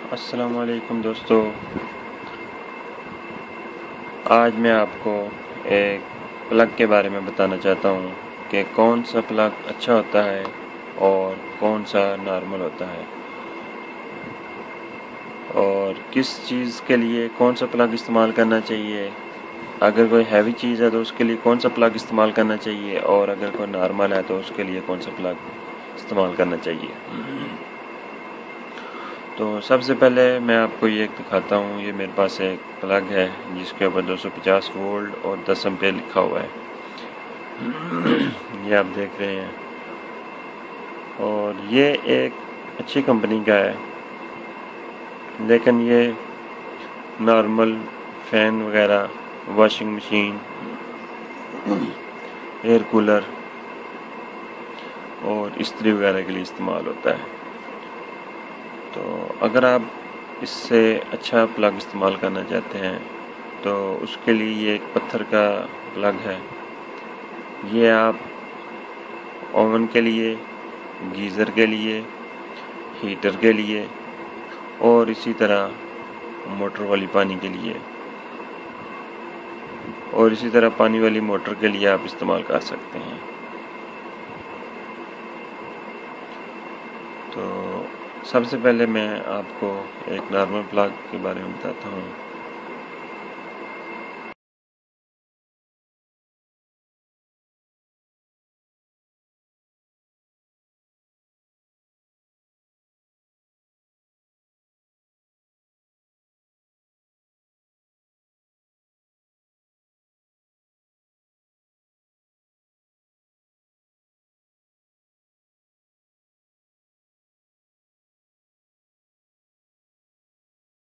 السلام علیکم دوستو، آج میں آپ کو ایک پلگ کے بارے میں بتانا چاہتا ہوں کہ کون سا پلگ اچھا ہوتا ہے اور کون سا نارمل ہوتا ہے، اور کس چیز کے لیے کون سا پلگ استعمال کرنا چاہیے۔ اگر کوئی ہیوی چیز ہے تو اس کے لیے کون سا پلگ استعمال کرنا چاہیے، اور اگر کوئی نارمل ہے تو اس کے لیے کون سا پلگ استعمال کرنا چاہیے۔ تو سب سے پہلے میں آپ کو یہ دکھاتا ہوں، یہ میرے پاس ایک پلگ ہے جس کے اوپر 250 وولٹ اور 10 ایمپیئر لکھا ہوا ہے، یہ آپ دیکھ رہے ہیں، اور یہ ایک اچھی کمپنی کا ہے، لیکن یہ نارمل فین وغیرہ، واشنگ مشین، ایئر کولر اور استری وغیرہ کے لیے استعمال ہوتا ہے۔ تو اگر آپ اس سے اچھا پلگ استعمال کرنا چاہتے ہیں تو اس کے لیے یہ ایک پتھر کا پلگ ہے، یہ آپ اوون کے لیے، گیزر کے لیے، ہیٹر کے لیے اور اسی طرح موٹر والی پانی کے لیے اور اسی طرح پانی والی موٹر کے لیے آپ استعمال کر سکتے ہیں۔ تو سب سے پہلے میں آپ کو ایک نارمل پلگ کے بارے میں بتاتا ہوں۔